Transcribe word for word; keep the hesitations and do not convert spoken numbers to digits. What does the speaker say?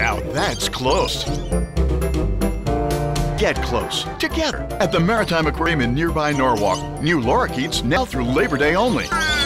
Now that's close. Get close together at the Maritime Aquarium in nearby Norwalk. New Lorikeets now through Labor Day only.